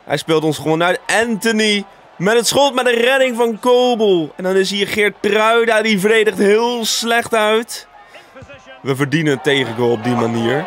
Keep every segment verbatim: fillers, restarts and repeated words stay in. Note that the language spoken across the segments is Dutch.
Hij speelt ons gewoon uit. Anthony met het schot met een redding van Kobel. En dan is hier Geert Truida, die verdedigt heel slecht uit. We verdienen een tegengoal op die manier.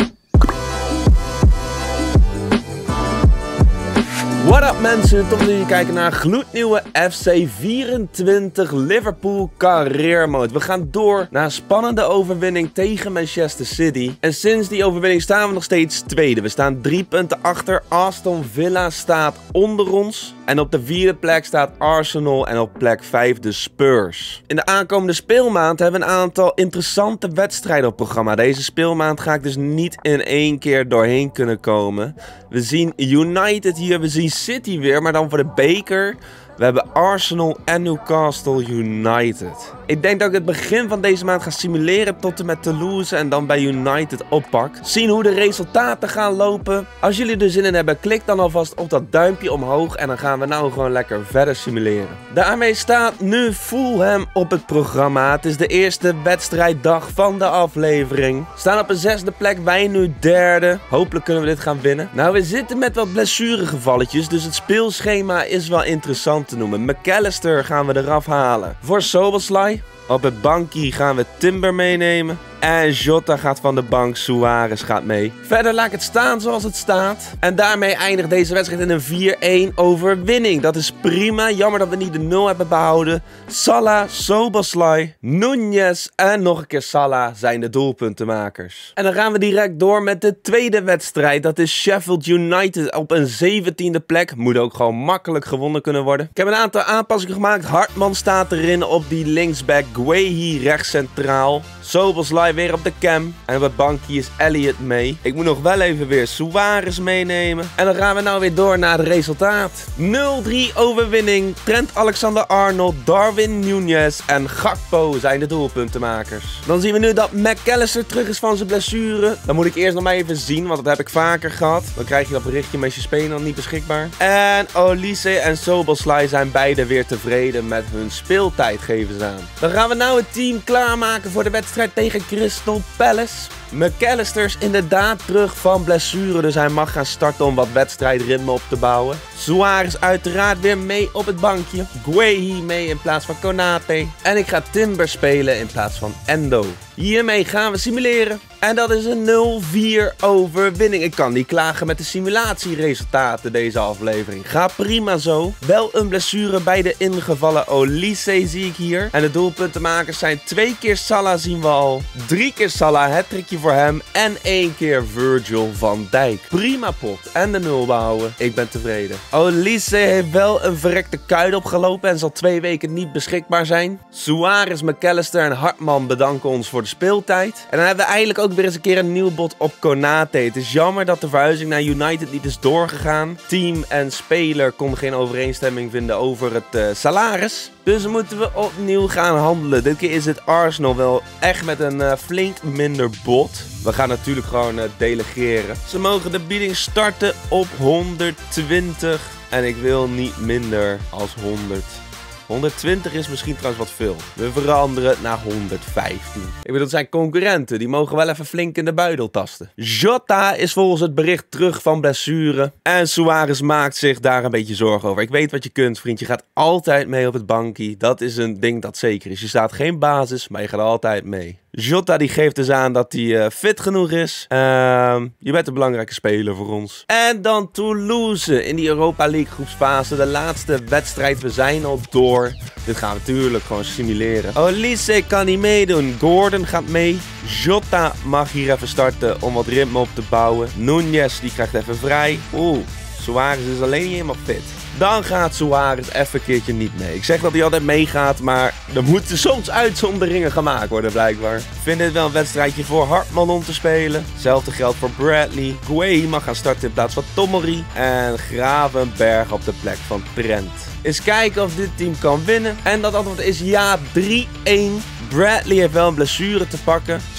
What up mensen, tof dat jullie kijken naar een gloednieuwe F C vierentwintig Liverpool Career Mode. We gaan door naar een spannende overwinning tegen Manchester City. En sinds die overwinning staan we nog steeds tweede. We staan drie punten achter. Aston Villa staat onder ons. En op de vierde plek staat Arsenal en op plek vijf de Spurs. In de aankomende speelmaand hebben we een aantal interessante wedstrijden op programma. Deze speelmaand ga ik dus niet in één keer doorheen kunnen komen. We zien United hier, we zien City weer, maar dan voor de beker. We hebben Arsenal en Newcastle United. Ik denk dat ik het begin van deze maand ga simuleren tot en met Toulouse en dan bij United oppak. Zien hoe de resultaten gaan lopen. Als jullie er zin in hebben, klik dan alvast op dat duimpje omhoog en dan gaan we nou gewoon lekker verder simuleren. Daarmee staat nu Fulham op het programma. Het is de eerste wedstrijddag van de aflevering. We staan op een zesde plek, wij nu derde. Hopelijk kunnen we dit gaan winnen. Nou, we zitten met wat blessuregevalletjes, dus het speelschema is wel interessant te noemen. McAllister gaan we eraf halen voor Szoboszlai. Op het bankje gaan we Timber meenemen. En Jota gaat van de bank, Suarez gaat mee. Verder laat ik het staan zoals het staat. En daarmee eindigt deze wedstrijd in een vier-een overwinning. Dat is prima. Jammer dat we niet de nul hebben behouden. Salah, Szoboszlai, Núñez en nog een keer Salah zijn de doelpuntenmakers. En dan gaan we direct door met de tweede wedstrijd. Dat is Sheffield United op een zeventiende plek. Moet ook gewoon makkelijk gewonnen kunnen worden. Ik heb een aantal aanpassingen gemaakt. Hartman staat erin op die linksback. Guehi rechts centraal. Szoboszlai weer op de cam. En op het bankje is Elliot mee. Ik moet nog wel even weer Suarez meenemen. En dan gaan we nou weer door naar het resultaat. nul drie overwinning. Trent Alexander-Arnold, Darwin Núñez en Gakpo zijn de doelpuntenmakers. Dan zien we nu dat McAllister terug is van zijn blessure. Dan moet ik eerst nog maar even zien, want dat heb ik vaker gehad. Dan krijg je dat berichtje met je speler niet beschikbaar. En Olise en Szoboszlai zijn beide weer tevreden met hun speeltijd, geven ze aan. Dan gaan we nou het team klaarmaken voor de wedstrijd tegen Crystal Palace. McAllister is inderdaad terug van blessure, dus hij mag gaan starten om wat wedstrijdritme op te bouwen. Suarez uiteraard weer mee op het bankje. Guehi mee in plaats van Konate. En ik ga Timber spelen in plaats van Endo. Hiermee gaan we simuleren. En dat is een nul vier overwinning. Ik kan niet klagen met de simulatieresultaten deze aflevering. Gaat prima zo. Wel een blessure bij de ingevallen Olise zie ik hier. En de doelpuntenmakers zijn twee keer Salah zien we al. Drie keer Salah, hattrickje voor hem. En één keer Virgil van Dijk. Prima pot. En de nul behouden. Ik ben tevreden. Olise heeft wel een verrekte kuit opgelopen en zal twee weken niet beschikbaar zijn. Suarez, McAllister en Hartman bedanken ons voor de speeltijd. En dan hebben we eigenlijk ook weer eens een keer een nieuw bod op Konate. Het is jammer dat de verhuizing naar United niet is doorgegaan. Team en speler konden geen overeenstemming vinden over het uh, salaris. Dus moeten we opnieuw gaan handelen. Dit keer is het Arsenal wel echt met een uh, flink minder bod. We gaan natuurlijk gewoon uh, delegeren. Ze mogen de bieding starten op honderdtwintig. En ik wil niet minder als honderd. honderdtwintig is misschien trouwens wat veel. We veranderen het naar honderdvijftien. Ik bedoel, dat zijn concurrenten. Die mogen wel even flink in de buidel tasten. Jota is volgens het bericht terug van blessure. En Suarez maakt zich daar een beetje zorgen over. Ik weet wat je kunt, vriend. Je gaat altijd mee op het bankje. Dat is een ding dat zeker is. Je staat geen basis, maar je gaat altijd mee. Jota die geeft dus aan dat hij uh, fit genoeg is. Uh, je bent een belangrijke speler voor ons. En dan Toulouse in die Europa League groepsfase. De laatste wedstrijd. We zijn al door. Dit gaan we natuurlijk gewoon simuleren. Olise kan niet meedoen. Gordon gaat mee. Jota mag hier even starten om wat ritme op te bouwen. Núñez die krijgt even vrij. Oeh, Suarez is alleen niet helemaal fit. Dan gaat Suarez even een keertje niet mee. Ik zeg dat hij altijd meegaat, maar er moeten soms uitzonderingen gemaakt worden blijkbaar. Ik vind dit wel een wedstrijdje voor Hartman om te spelen. Hetzelfde geldt voor Bradley. Guehi mag gaan starten in plaats van Tomori. En Gravenberg op de plek van Trent. Eens kijken of dit team kan winnen. En dat antwoord is ja, drie-een. Bradley heeft wel een blessure te pakken. Dus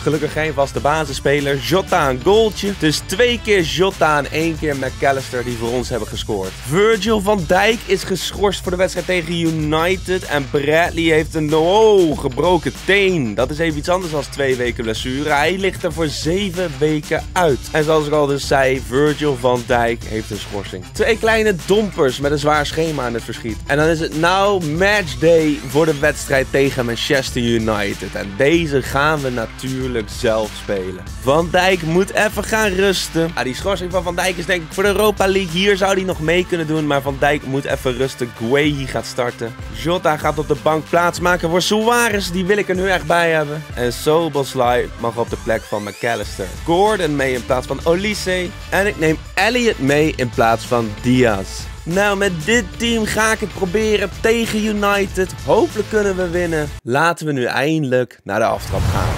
gelukkig geen vaste basisspeler. Jota een goaltje. Dus twee keer Jota en één keer McAllister die voor ons hebben gescoord. Virgil van Dijk is geschorst voor de wedstrijd tegen United. En Bradley heeft een oh, gebroken teen. Dat is even iets anders dan twee weken blessure. Hij ligt er voor zeven weken uit. En zoals ik al dus zei, Virgil van Dijk heeft een schorsing. Twee kleine dompers met een zwaar schema in het verschiet. En dan is het nou matchday voor de wedstrijd tegen Manchester United. En deze gaan we natuurlijk zelf spelen. Van Dijk moet even gaan rusten. Ah, die schorsing van Van Dijk is denk ik voor de Europa League. Hier zou hij nog mee kunnen doen. Maar Van Dijk moet even rusten. Guehi gaat starten. Jota gaat op de bank plaatsmaken voor Suarez. Die wil ik er nu echt bij hebben. En Szoboszlai mag op de plek van McAllister. Gordon mee in plaats van Olise. En ik neem Elliot mee in plaats van Diaz. Nou, met dit team ga ik het proberen tegen United. Hopelijk kunnen we winnen. Laten we nu eindelijk naar de aftrap gaan.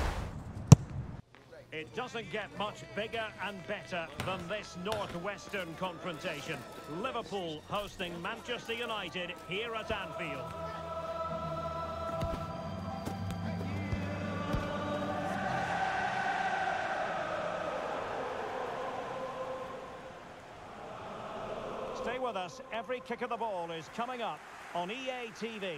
It doesn't get much bigger and better than this Northwestern confrontation. Liverpool hosting Manchester United here at Anfield. Stay with us. Every kick of the ball is coming up on E A T V.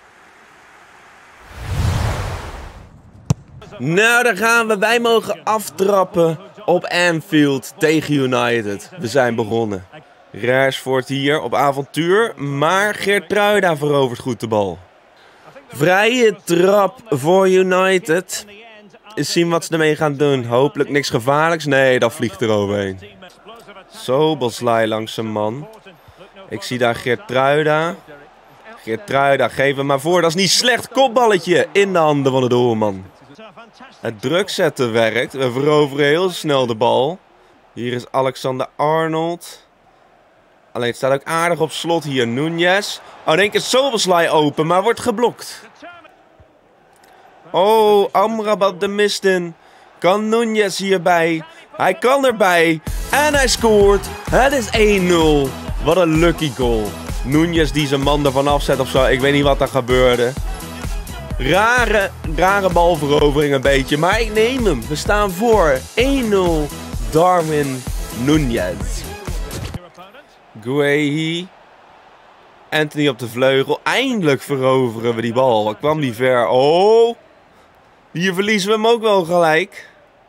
Nou, daar gaan we. Wij mogen aftrappen op Anfield tegen United. We zijn begonnen. Rashford hier op avontuur, maar Geertruida verovert goed de bal. Vrije trap voor United. Eens zien wat ze ermee gaan doen. Hopelijk niks gevaarlijks. Nee, dat vliegt er overheen. Szoboszlai langs zijn man. Ik zie daar Geertruida. Geertruida, geef hem maar voor. Dat is niet slecht. Kopballetje in de handen van de doelman. Het druk zetten werkt. We veroveren heel snel de bal. Hier is Alexander-Arnold. Alleen het staat ook aardig op slot hier. Núñez. Oh, in één keer Szoboszlai open, maar wordt geblokt. Oh, Amrabat de mist in. Kan Núñez hierbij? Hij kan erbij. En hij scoort. Het is één nul. Wat een lucky goal. Núñez die zijn man ervan afzet of zo. Ik weet niet wat er gebeurde. Rare, rare balverovering een beetje. Maar ik neem hem. We staan voor één nul. Darwin Núñez. Guehi. Anthony op de vleugel. Eindelijk veroveren we die bal. Wat kwam die ver? Oh. Hier verliezen we hem ook wel gelijk.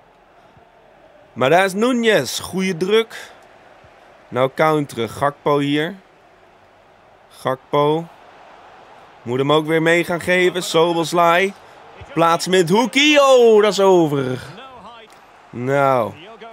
Maar daar is Núñez. Goede druk. Nou counteren. Gakpo hier. Gakpo. Moet hem ook weer mee gaan geven. Szoboszlai. Plaats met hoekie. Oh, dat is over. Nou.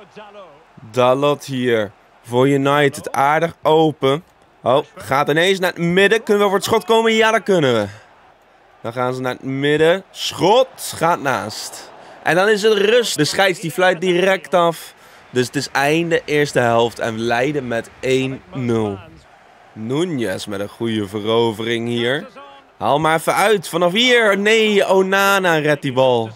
Dalot hier. Voor United. Aardig open. Oh, gaat ineens naar het midden. Kunnen we voor het schot komen? Ja, dat kunnen we. Dan gaan ze naar het midden. Schot gaat naast. En dan is het rust. De scheids die fluit direct af. Dus het is einde eerste helft. En we leiden met één nul. Núñez met een goede verovering hier. Haal maar even uit. Vanaf hier. Nee, Onana redt die bal.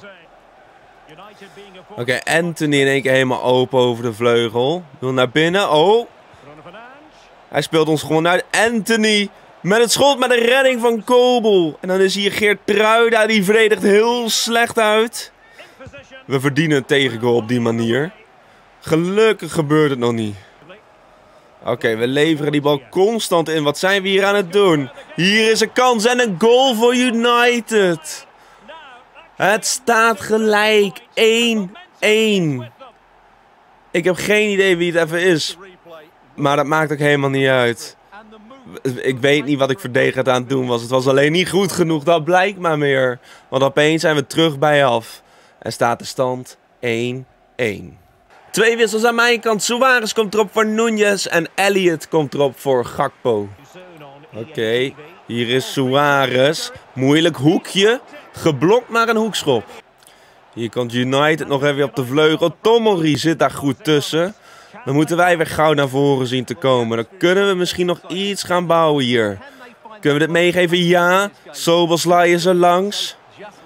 Oké, okay, Anthony in één keer helemaal open over de vleugel. Wil naar binnen. Oh. Hij speelt ons gewoon uit. Anthony met het schot, met de redding van Kobel. En dan is hier Geertruida. Die verdedigt heel slecht uit. We verdienen een tegengoal op die manier. Gelukkig gebeurt het nog niet. Oké, okay, we leveren die bal constant in. Wat zijn we hier aan het doen? Hier is een kans en een goal voor United. Het staat gelijk. één één. Ik heb geen idee wie het even is. Maar dat maakt ook helemaal niet uit. Ik weet niet wat ik verdedigend aan het doen was. Het was alleen niet goed genoeg. Dat blijkt maar meer. Want opeens zijn we terug bij af. En staat de stand één één. Twee wissels aan mijn kant. Suarez komt erop voor Núñez. En Elliot komt erop voor Gakpo. Oké. Okay. Hier is Suarez. Moeilijk hoekje. Geblokt maar een hoekschop. Hier komt United nog even op de vleugel. Tomori zit daar goed tussen. Dan moeten wij weer gauw naar voren zien te komen. Dan kunnen we misschien nog iets gaan bouwen hier. Kunnen we dit meegeven? Ja. Szoboszlai is er langs.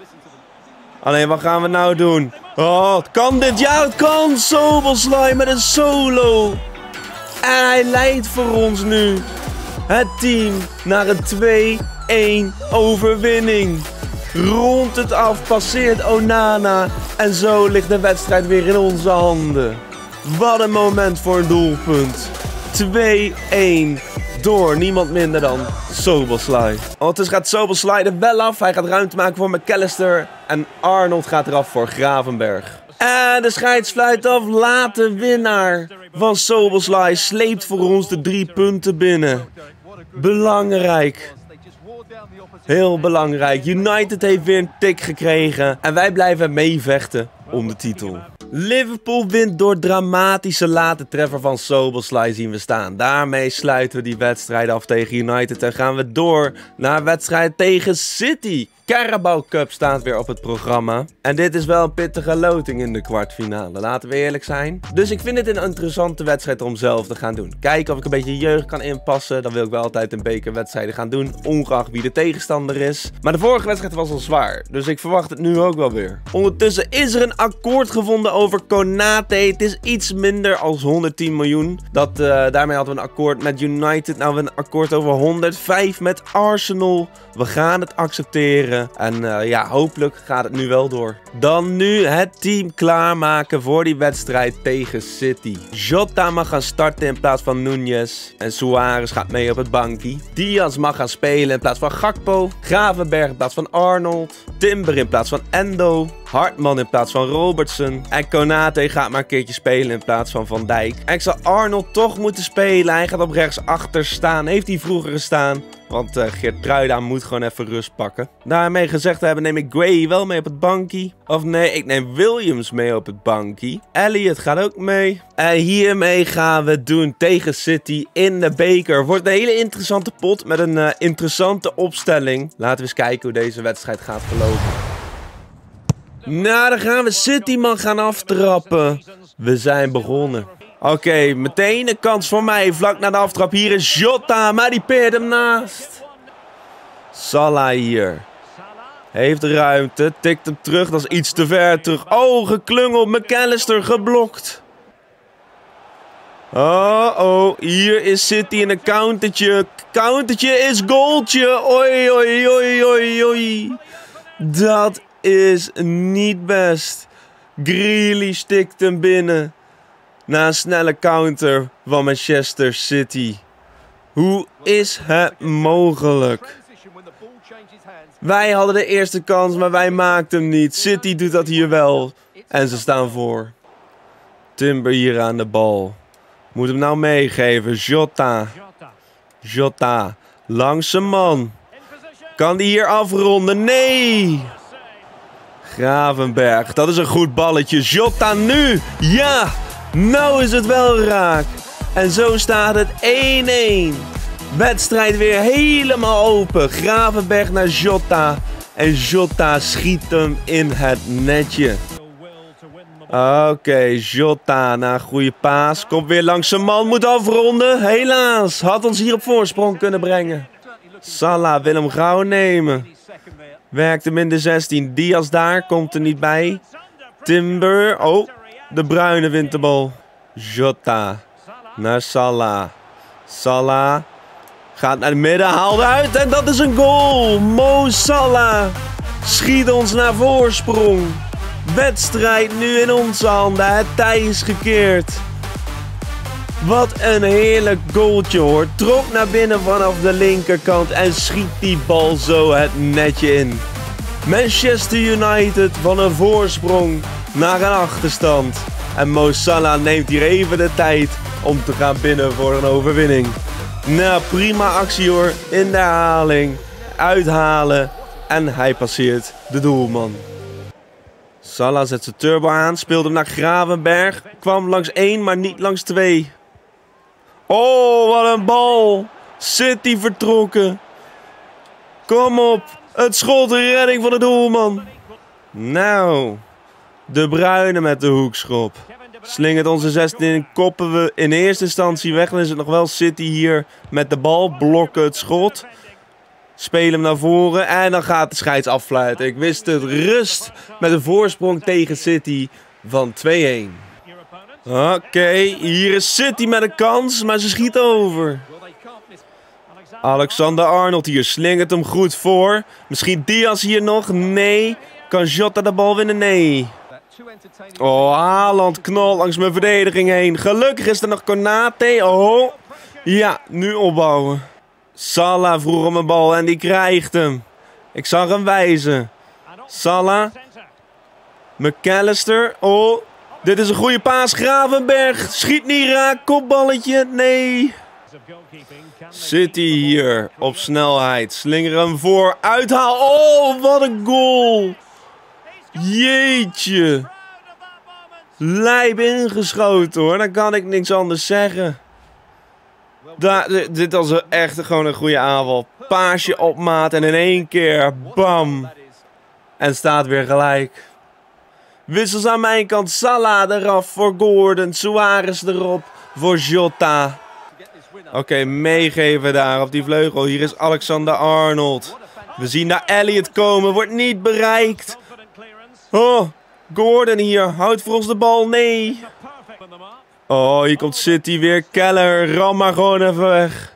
Alleen wat gaan we nou doen? Oh, kan dit? Ja, het kan! Szoboszlai met een solo. En hij leidt voor ons nu. Het team naar een twee één overwinning. Rondt het af, passeert Onana. En zo ligt de wedstrijd weer in onze handen. Wat een moment voor een doelpunt. twee-één. Door niemand minder dan Szoboszlai. Ondertussen gaat Szoboszlai er wel af. Hij gaat ruimte maken voor McAllister. En Arnold gaat eraf voor Gravenberch. En de scheids fluit af. Late winnaar van Szoboszlai sleept voor ons de drie punten binnen. Belangrijk. Heel belangrijk. United heeft weer een tik gekregen. En wij blijven meevechten om de titel. Liverpool wint door dramatische late treffer van Szoboszlai zien we staan. Daarmee sluiten we die wedstrijd af tegen United en gaan we door naar wedstrijd tegen City. Carabao Cup staat weer op het programma. En dit is wel een pittige loting in de kwartfinale, laten we eerlijk zijn. Dus ik vind het een interessante wedstrijd om zelf te gaan doen. Kijken of ik een beetje jeugd kan inpassen. Dan wil ik wel altijd een bekerwedstrijden gaan doen, ongeacht wie de tegenstander is. Maar de vorige wedstrijd was al zwaar, dus ik verwacht het nu ook wel weer. Ondertussen is er een akkoord gevonden over Konate. Het is iets minder als honderdtien miljoen. Dat, uh, daarmee hadden we een akkoord met United. Nou, we hebben een akkoord over honderdvijf met Arsenal. We gaan het accepteren. En uh, ja, hopelijk gaat het nu wel door. Dan nu het team klaarmaken voor die wedstrijd tegen City. Jota mag gaan starten in plaats van Núñez. En Suarez gaat mee op het bankje. Diaz mag gaan spelen in plaats van Gakpo. Gravenberch in plaats van Arnold. Timber in plaats van Endo. Hartman in plaats van Robertson. En Konate gaat maar een keertje spelen in plaats van Van Dijk. En ik zal Arnold toch moeten spelen. Hij gaat op rechtsachter staan. Heeft hij vroeger gestaan. Want uh, Geertruida moet gewoon even rust pakken. Daarmee gezegd hebben neem ik Gray wel mee op het bankje. Of nee, ik neem Williams mee op het bankje. Elliot gaat ook mee. En hiermee gaan we doen tegen City in de beker. Wordt een hele interessante pot met een uh, interessante opstelling. Laten we eens kijken hoe deze wedstrijd gaat verlopen. Nou, dan gaan we City man gaan aftrappen. We zijn begonnen. Oké, okay, meteen een kans voor mij. Vlak na de aftrap. Hier is Jota, maar die peert hem naast. Salah hier. Heeft ruimte. Tikt hem terug. Dat is iets te ver terug. Oh, geklungeld. McAllister geblokt. Oh, oh. Hier is City in een countertje. Countertje is goaltje. Oei, oei, oei, oei, oei. Dat is niet best. Grealish tikt hem binnen. Na een snelle counter van Manchester City. Hoe is het mogelijk? Wij hadden de eerste kans, maar wij maakten hem niet. City doet dat hier wel. En ze staan voor. Timber hier aan de bal. Moet hem nou meegeven. Jota. Jota. Langse man. Kan die hier afronden? Nee! Gravenberch. Dat is een goed balletje. Jota nu. Ja! Nou is het wel raak. En zo staat het één-één. Wedstrijd weer helemaal open. Gravenberch naar Jota. En Jota schiet hem in het netje. Oké, okay, Jota na een goede paas. Komt weer langs zijn man. Moet afronden. Helaas. Had ons hier op voorsprong kunnen brengen. Salah wil hem gauw nemen. Werkt hem in de zestien. Diaz daar. Komt er niet bij. Timber. Oh. De Bruyne wint de bal. Jota. Naar Salah. Salah. Gaat naar het midden. Haalt uit. En dat is een goal. Mo Salah. Schiet ons naar voorsprong. Wedstrijd nu in onze handen. Het tij is gekeerd. Wat een heerlijk goaltje hoor. Trok naar binnen vanaf de linkerkant. En schiet die bal zo het netje in. Manchester United van een voorsprong naar een achterstand. En Mo Salah neemt hier even de tijd om te gaan binnen voor een overwinning. Nou, prima actie hoor. In de herhaling. Uithalen. En hij passeert de doelman. Salah zet zijn turbo aan. Speelt hem naar Gravenberch. Kwam langs één, maar niet langs twee. Oh, wat een bal. City vertrokken. Kom op. Het schot, de redding van de doelman. Nou. De Bruyne met de hoekschop. Slingert onze zestien in. Koppen we in eerste instantie weg. Dan is het nog wel City hier met de bal. Blokken het schot. Spelen hem naar voren. En dan gaat de scheids affluiten. Ik wist het. Rust met een voorsprong tegen City van twee-één. Oké, okay, hier is City met een kans. Maar ze schiet over. Alexander-Arnold hier slingert hem goed voor. Misschien Diaz hier nog? Nee. Kan Jota de bal winnen? Nee. Oh, Haaland knalt langs mijn verdediging heen. Gelukkig is er nog Konate. Oh. Ja, nu opbouwen. Salah vroeg om een bal en die krijgt hem. Ik zag hem wijzen. Salah. McAllister. Oh. Dit is een goede paas. Gravenberg. Schiet niet raak. Kopballetje. Nee. City hier op snelheid. Slinger hem voor. Uithaal. Oh, wat een goal. Jeetje. Lijp ingeschoten hoor. Dan kan ik niks anders zeggen. Da dit was echt gewoon een goede aanval. Paasje op maat en in één keer. Bam. En staat weer gelijk. Wissels aan mijn kant. Salah eraf voor Gordon. Suarez erop voor Jota. Oké, okay, meegeven daar op die vleugel. Hier is Alexander-Arnold. We zien daar Elliot komen. Wordt niet bereikt. Oh, Gordon hier. Houdt voor ons de bal. Nee. Oh, hier komt City weer. Keller. Ram maar gewoon even weg.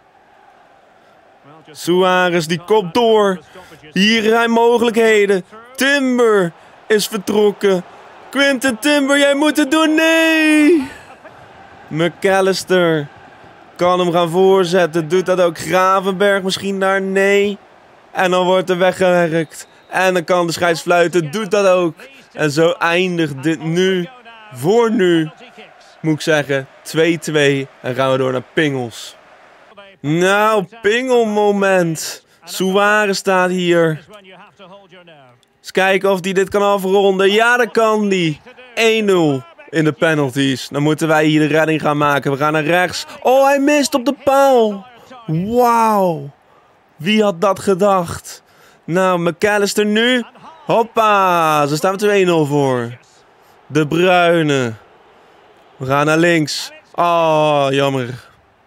Suarez die kopt door. Hier zijn mogelijkheden. Timber is vertrokken. Quinten Timber, jij moet het doen. Nee. McAllister kan hem gaan voorzetten. Doet dat ook Gravenberg misschien daar? Nee. En dan wordt er weggewerkt. En dan kan de scheids fluiten. Doet dat ook. En zo eindigt dit nu. Voor nu. Moet ik zeggen. twee twee. En gaan we door naar pingels. Nou, pingelmoment. Suarez staat hier. Eens kijken of hij dit kan afronden. Ja, dat kan hij. één nul in de penalties. Dan moeten wij hier de redding gaan maken. We gaan naar rechts. Oh, hij mist op de paal. Wauw. Wie had dat gedacht? Nou, McAllister nu. Hoppa. Zo staan we twee nul voor. De Bruyne. We gaan naar links. Oh, jammer.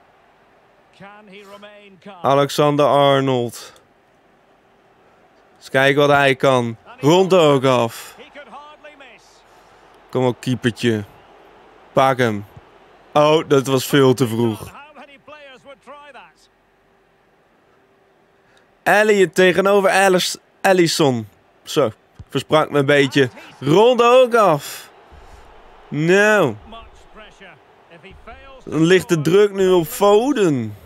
Alexander-Arnold. Eens kijken wat hij kan. Rond ook af. Kom op, keepertje. Pak hem. Oh, dat was veel te vroeg. Elliot tegenover Alice, Alisson. Zo, versprak me een beetje. Rond ook af. Nou. Dan ligt de druk nu op Foden.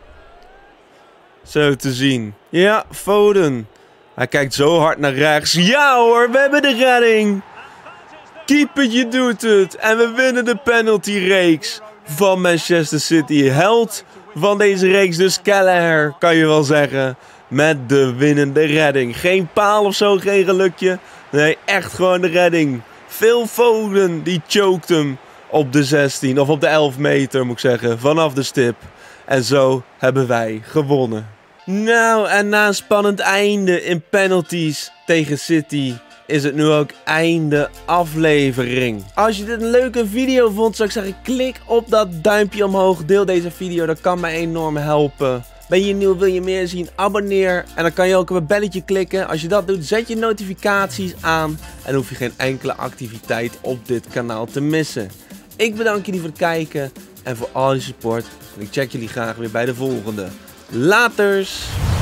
Zo te zien. Ja, Foden. Hij kijkt zo hard naar rechts. Ja hoor, we hebben de redding. Keepertje doet het. En we winnen de penaltyreeks van Manchester City. Held van deze reeks, dus Kelleher, kan je wel zeggen. Met de winnende redding. Geen paal of zo, geen gelukje. Nee, echt gewoon de redding. Phil Foden, die choked hem op de zestien. Of op de elf meter, moet ik zeggen. Vanaf de stip. En zo hebben wij gewonnen. Nou, en na een spannend einde in penalties tegen City is het nu ook einde aflevering. Als je dit een leuke video vond, zou ik zeggen, klik op dat duimpje omhoog. Deel deze video, dat kan mij enorm helpen. Ben je nieuw, wil je meer zien? Abonneer. En dan kan je ook op het belletje klikken. Als je dat doet, zet je notificaties aan. En hoef je geen enkele activiteit op dit kanaal te missen. Ik bedank jullie voor het kijken en voor al je support. En ik check jullie graag weer bij de volgende. Laters!